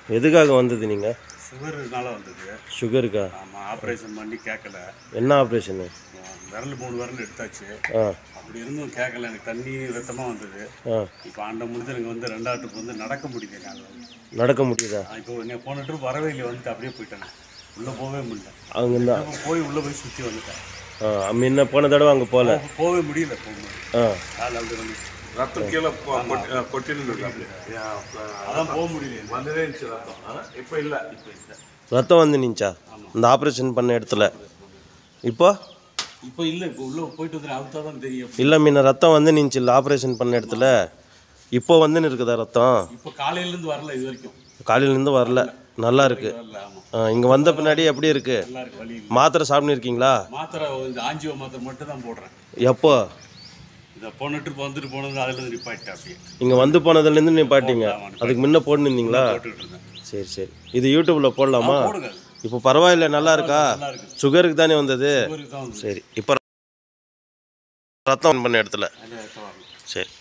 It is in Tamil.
எதுக்காக வந்தது நீங்கள்? சுகருனால வந்தது. சுகருக்கா? ஆமாம், ஆப்ரேஷன் பண்ணி கேட்கல. என்ன ஆப்ரேஷனு? விரல் 3 விரல் எடுத்தாச்சு. ஆ. அப்படி இருந்தும் கேட்கல. எனக்கு தண்ணி ரத்தமாக வந்தது. இப்போ ஆண்ட முடிஞ்சு எனக்கு வந்து 2வது ட்ரிப் வந்து நடக்க முடியல. நாங்கள் நடக்க முடியுதா? இப்போ நான் போன ட்ரிப் வரவே இல்லை, வந்துட்டு அப்படியே போயிட்டேன். உள்ளே போகவே முடியல. அவங்க போய் உள்ளே போய் சுற்றி வந்துட்டேன். முன்ன போன தடவை அங்கே போகல, போகவே முடியல. கால் அப்படி வந்து ரத்தம் கீழே கொட்டின்னு அதான் போக முடியல. வந்ததே இருந்துச்சு ரத்தம். இப்போ இல்லை. ரத்தம் வந்து நின்ச்சா இந்த ஆப்ரேஷன் பண்ண இடத்துல? இப்போ இல்லை. இப்போ உள்ளே போயிட்டு வந்து அவுத்தா தான் தெரியும். இல்லை, முன்ன ரத்தம் வந்து நின்ச்சு இல்லை ஆப்ரேஷன் பண்ண இடத்துல. இப்போ வந்துன்னு இருக்குதா ரத்தம்? இப்போ காலையிலேருந்து வரல, இது வரைக்கும் காலையிலேருந்து வரல. நல்லா இருக்கு. இங்கே வந்த பின்னாடி எப்படி இருக்கு? நல்லா இருக்கு. வலி மாத்திரை சாப்பிட்டு இருக்கீங்களா? மாத்திரை இந்த ஆஞ்சியோ மாத்திரை மட்டும் தான் போடுறேன். எப்போ? இதை போன ட்ரிப் வந்துட்டு போனது அதில் நிப்பாட்டேன். அப்படியே இங்கே வந்து போனதுலேருந்து நிப்பாட்டிங்க. அதுக்கு முன்ன போட்டுருந்தீங்களா? போட்டுக்கிட்டு இருந்தேன். சரி சரி. இது யூடியூப்பில் போடலாமா? போடுங்க. இப்போ பரவாயில்ல, நல்லா இருக்கா? நல்லா இருக்கு. சுகருக்கு தானே வந்தது? சுகருக்கு தான் வந்து. சரி. இப்போ ரத்தம் பண்ண இடத்துல. அதில் ரத்தம் வரணும். சரி.